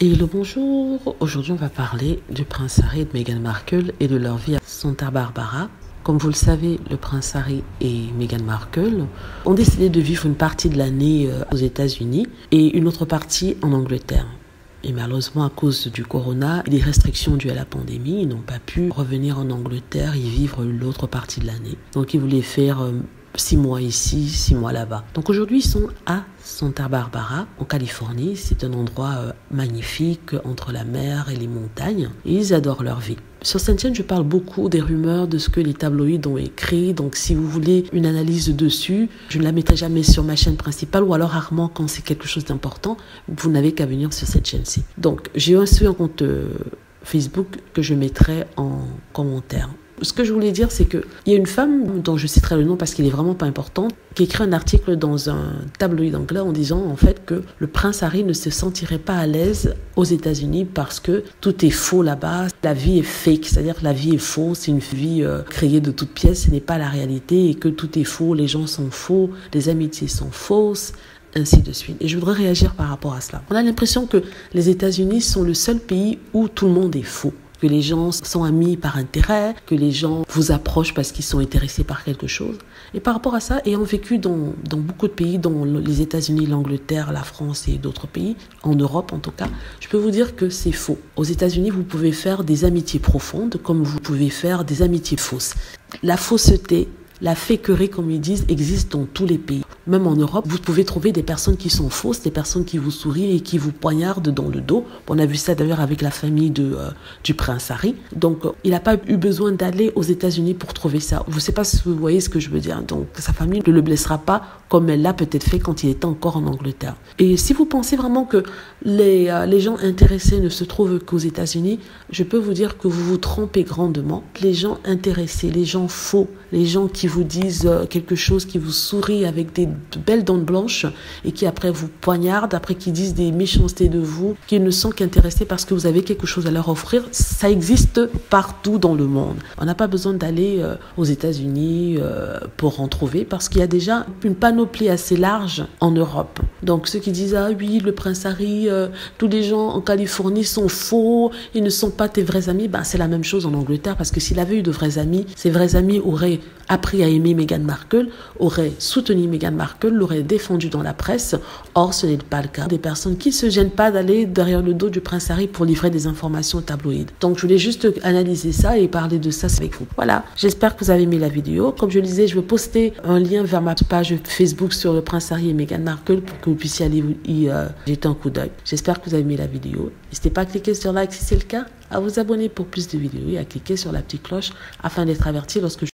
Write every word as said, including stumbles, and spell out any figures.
Et le bonjour, aujourd'hui on va parler du prince Harry et de Meghan Markle et de leur vie à Santa Barbara. Comme vous le savez, le prince Harry et Meghan Markle ont décidé de vivre une partie de l'année aux États-Unis et une autre partie en Angleterre. Et malheureusement, à cause du corona et des restrictions dues à la pandémie, ils n'ont pas pu revenir en Angleterre et vivre l'autre partie de l'année. Donc ils voulaient faire euh, six mois ici, six mois là-bas. Donc aujourd'hui, ils sont à Santa Barbara, en Californie. C'est un endroit euh, magnifique entre la mer et les montagnes. Et ils adorent leur vie. Sur cette chaîne, je parle beaucoup des rumeurs, de ce que les tabloïds ont écrit. Donc, si vous voulez une analyse dessus, je ne la mettrai jamais sur ma chaîne principale ou alors rarement quand c'est quelque chose d'important. Vous n'avez qu'à venir sur cette chaîne-ci. Donc, j'ai aussi un compte euh, Facebook que je mettrai en commentaire. Ce que je voulais dire, c'est qu'il y a une femme, dont je citerai le nom parce qu'il n'est vraiment pas important, qui écrit un article dans un tabloïd anglais en disant en fait que le prince Harry ne se sentirait pas à l'aise aux États-Unis parce que tout est faux là-bas. La vie est fake, c'est-à-dire que la vie est fausse, c'est une vie euh, créée de toutes pièces, ce n'est pas la réalité et que tout est faux, les gens sont faux, les amitiés sont fausses, ainsi de suite. Et je voudrais réagir par rapport à cela. On a l'impression que les États-Unis sont le seul pays où tout le monde est faux. Que les gens sont amis par intérêt, que les gens vous approchent parce qu'ils sont intéressés par quelque chose. Et par rapport à ça, ayant vécu dans, dans beaucoup de pays, dont les États-Unis, l'Angleterre, la France et d'autres pays, en Europe en tout cas, je peux vous dire que c'est faux. Aux États-Unis, vous pouvez faire des amitiés profondes comme vous pouvez faire des amitiés fausses. La fausseté, la féquerie, comme ils disent, existe dans tous les pays. Même en Europe, vous pouvez trouver des personnes qui sont fausses, des personnes qui vous sourient et qui vous poignardent dans le dos. On a vu ça d'ailleurs avec la famille de, euh, du prince Harry. Donc, euh, il n'a pas eu besoin d'aller aux États-Unis pour trouver ça. Je ne sais pas si vous voyez ce que je veux dire. Donc, sa famille ne le blessera pas comme elle l'a peut-être fait quand il était encore en Angleterre. Et si vous pensez vraiment que les, euh, les gens intéressés ne se trouvent qu'aux États-Unis, je peux vous dire que vous vous trompez grandement. Les gens intéressés, les gens faux, les gens qui vous disent euh, quelque chose, qui vous sourient avec des de belles dents blanches et qui après vous poignardent, après qui disent des méchancetés de vous, qui ne sont qu'intéressés parce que vous avez quelque chose à leur offrir, ça existe partout dans le monde. On n'a pas besoin d'aller euh, aux États-Unis euh, pour en trouver parce qu'il y a déjà une panoplie assez large en Europe. Donc ceux qui disent ah oui le prince Harry, euh, tous les gens en Californie sont faux, ils ne sont pas tes vrais amis, ben c'est la même chose en Angleterre parce que s'il avait eu de vrais amis, ses vrais amis auraient appris à aimer Meghan Markle, auraient soutenu Meghan Markle, l'aurait défendu dans la presse. Or, ce n'est pas le cas. Des personnes qui ne se gênent pas d'aller derrière le dos du prince Harry pour livrer des informations tabloïdes. Donc, je voulais juste analyser ça et parler de ça avec vous. Voilà, j'espère que vous avez aimé la vidéo. Comme je le disais, je vais poster un lien vers ma page Facebook sur le prince Harry et Meghan Markle pour que vous puissiez aller y euh, jeter un coup d'œil. J'espère que vous avez aimé la vidéo. N'hésitez pas à cliquer sur like si c'est le cas, à vous abonner pour plus de vidéos et à cliquer sur la petite cloche afin d'être averti lorsque je